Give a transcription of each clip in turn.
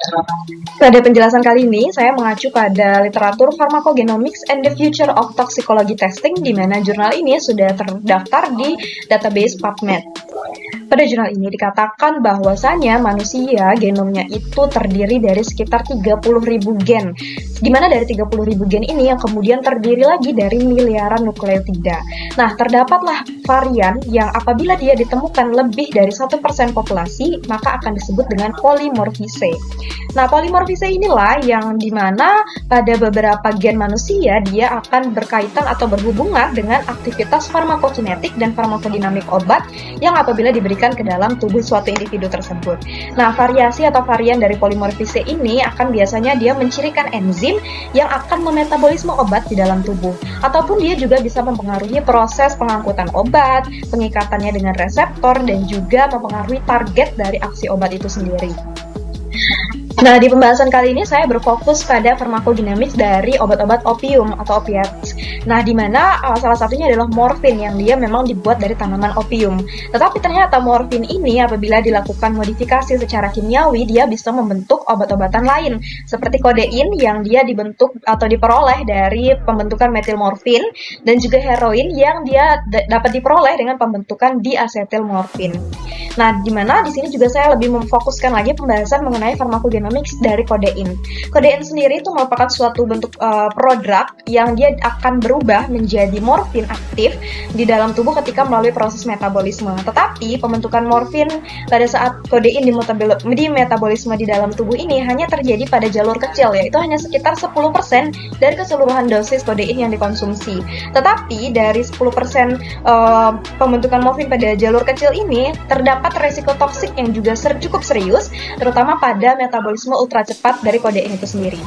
Pada penjelasan kali ini, saya mengacu pada literatur Pharmacogenomics and the Future of Toxicology Testing, di mana jurnal ini sudah terdaftar di database PubMed. Pada jurnal ini dikatakan bahwasanya manusia genomnya itu terdiri dari sekitar 30.000 gen, di mana dari 30.000 gen ini yang kemudian terdiri lagi dari miliaran nukleotida. Nah, terdapatlah varian yang apabila dia ditemukan lebih dari 1% populasi, maka akan disebut dengan polymorphise. Nah, polymorphise inilah yang dimana pada beberapa gen manusia dia akan berkaitan atau berhubungan dengan aktivitas farmakokinetik dan farmakodinamik obat yang apabila diberikan ke dalam tubuh suatu individu tersebut. Nah, variasi atau varian dari polymorphise ini akan biasanya dia mencirikan enzim yang akan memetabolisme obat di dalam tubuh, ataupun dia juga bisa mempengaruhi proses pengangkutan obat, pengikatannya dengan reseptor, dan juga mempengaruhi target dari aksi obat itu sendiri. Nah, di pembahasan kali ini saya berfokus pada farmakodinamik dari obat-obat opium atau opiates. Nah, di mana salah satunya adalah morfin yang dia memang dibuat dari tanaman opium. Tetapi ternyata morfin ini apabila dilakukan modifikasi secara kimiawi, dia bisa membentuk obat-obatan lain seperti kodein yang dia dibentuk atau diperoleh dari pembentukan metilmorfin, dan juga heroin yang dia dapat diperoleh dengan pembentukan diasetilmorfin. Nah, di mana di sini juga saya lebih memfokuskan lagi pembahasan mengenai farmakogenomics dari kodein. Kodein sendiri itu merupakan suatu bentuk prodrug yang dia akan berubah menjadi morfin aktif di dalam tubuh ketika melalui proses metabolisme. Tetapi pembentukan morfin pada saat kodein di metabolisme di dalam tubuh ini hanya terjadi pada jalur kecil, yaitu hanya sekitar 10% dari keseluruhan dosis kodein yang dikonsumsi. Tetapi dari 10% pembentukan morfin pada jalur kecil ini terdapat resiko toksik yang juga cukup serius, terutama pada metabolisme ultra cepat dari kodein itu sendiri.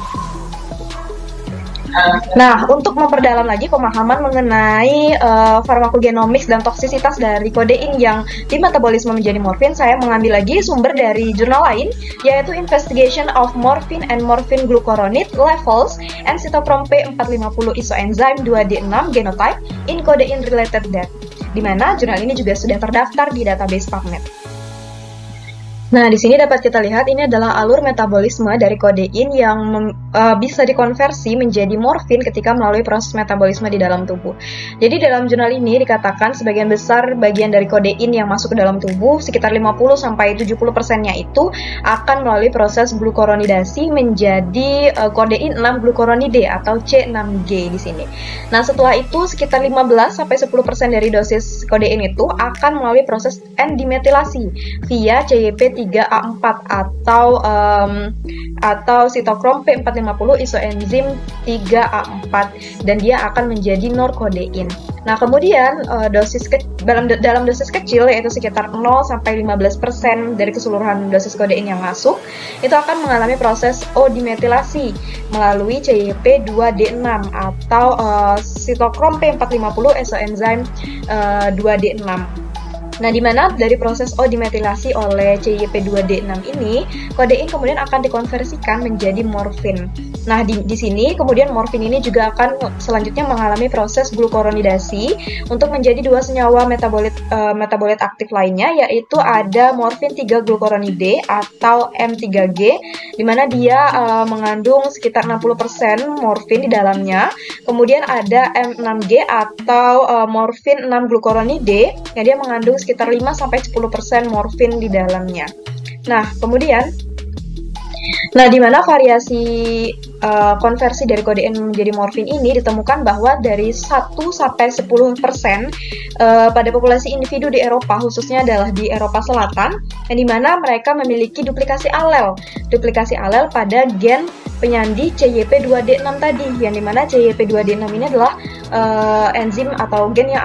Nah, untuk memperdalam lagi pemahaman mengenai farmakogenomics dan toksisitas dari kodein yang dimetabolisme menjadi morfin, saya mengambil lagi sumber dari jurnal lain, yaitu Investigation of Morphine and Morphine Glucuronide Levels and Cytochrome P450 Isoenzyme 2D6 Genotype in Codeine-Related Death, di mana jurnal ini juga sudah terdaftar di database PubMed. Nah, di sini dapat kita lihat ini adalah alur metabolisme dari kodein yang bisa dikonversi menjadi morfin ketika melalui proses metabolisme di dalam tubuh. Jadi dalam jurnal ini dikatakan sebagian besar bagian dari kodein yang masuk ke dalam tubuh, sekitar 50-70%-nya itu akan melalui proses glukoronidasi menjadi kodein 6-glukoronide atau C6G di sini. Nah, setelah itu sekitar 15-10% dari dosis kodein itu akan melalui proses N-dimetilasi via CYP3A4 atau Cytochrome P450 Isoenzim 3A4, dan dia akan menjadi norkodein. Nah, kemudian dalam dosis kecil, yaitu sekitar 0-15% dari keseluruhan dosis kodein yang masuk, itu akan mengalami proses O-dimetilasi melalui CYP2D6 atau Cytochrome P450 Isoenzim 2D6. Nah, di mana dari proses O-dimetilasi oleh CYP2D6 ini, kodein kemudian akan dikonversikan menjadi morfin. Nah, di sini kemudian morfin ini juga akan selanjutnya mengalami proses glukoronidasi untuk menjadi dua senyawa metabolit aktif lainnya, yaitu ada morfin 3-glukoronide atau M3G, di mana dia mengandung sekitar 60% morfin di dalamnya. Kemudian ada M6G atau morfin 6-glukoronide yang dia mengandung sekitar 5-10% morfin di dalamnya. Nah, di mana variasi konversi dari kodein menjadi morfin ini ditemukan bahwa dari 1-10% pada populasi individu di Eropa, khususnya adalah di Eropa Selatan, yang dimana mereka memiliki duplikasi alel pada gen penyandi CYP2D6 tadi, yang dimana CYP2D6 ini adalah enzim atau gen yang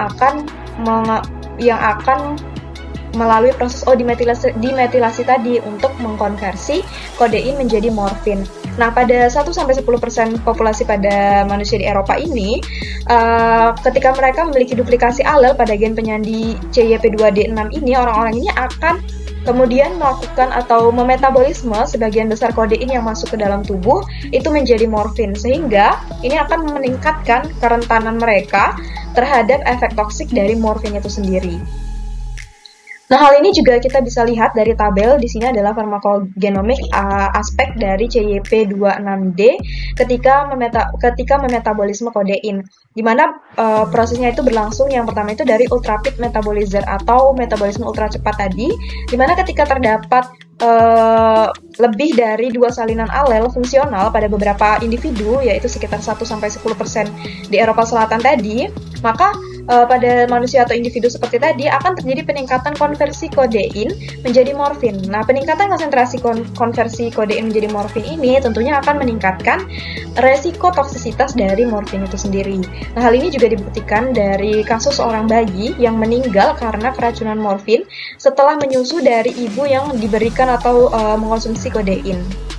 akan melalui proses O-dimetilasi tadi untuk mengkonversi kodein menjadi morfin. Nah, pada 1-10% populasi pada manusia di Eropa ini, ketika mereka memiliki duplikasi alel pada gen penyandi CYP2D6 ini, orang-orang ini akan kemudian melakukan atau memetabolisme sebagian besar kodein yang masuk ke dalam tubuh itu menjadi morfin, sehingga ini akan meningkatkan kerentanan mereka terhadap efek toksik dari morfin itu sendiri. Nah, hal ini juga kita bisa lihat dari tabel di sini adalah farmakogenomik aspek dari CYP26D ketika memetabolisme kodein, di mana prosesnya itu berlangsung. Yang pertama itu dari ultrapid metabolizer atau metabolisme ultra cepat tadi, di mana ketika terdapat lebih dari 2 salinan alel fungsional pada beberapa individu, yaitu sekitar 1-10% di Eropa Selatan tadi, maka pada manusia atau individu seperti tadi akan terjadi peningkatan konversi kodein menjadi morfin. Nah, peningkatan konsentrasi konversi kodein menjadi morfin ini tentunya akan meningkatkan resiko toksisitas dari morfin itu sendiri. Nah, hal ini juga dibuktikan dari kasus seorang bayi yang meninggal karena keracunan morfin setelah menyusu dari ibu yang diberikan atau mengkonsumsi kodein.